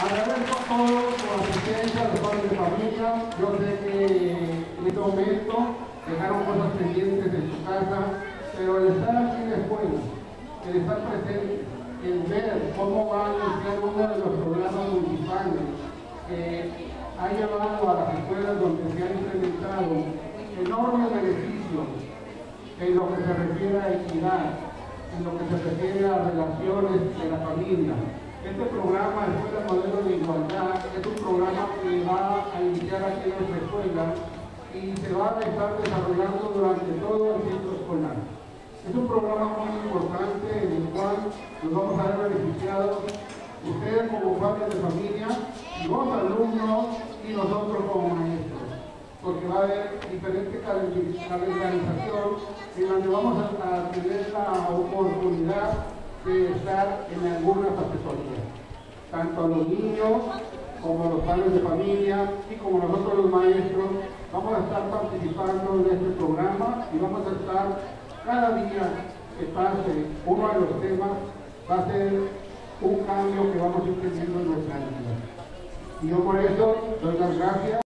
Agradezco a todos por la asistencia, a los padres de familia. Yo sé que en este momento dejaron cosas pendientes en su casa, pero el estar aquí en la escuela, el estar presente, el ver cómo va a iniciar uno de los programas municipales que ha llevado a las escuelas donde se han implementado enormes beneficios en lo que se refiere a equidad, en lo que se refiere a relaciones de la familia. Este programa, Escuela Modelo de Igualdad, es un programa que va a iniciar aquí en nuestra escuela y se va a estar desarrollando durante todo el ciclo escolar. Es un programa muy importante en el cual nos vamos a ver beneficiados ustedes como padres de familia, los alumnos y nosotros como maestros, porque va a haber diferente calendarización en donde vamos a tener la oportunidad de estar en algunas asesorías, tanto a los niños como a los padres de familia y como nosotros los maestros. Vamos a estar participando en este programa y vamos a estar cada día que pase uno de los temas, va a ser un cambio que vamos a ir teniendo en nuestra vida. Y yo por eso doy las gracias.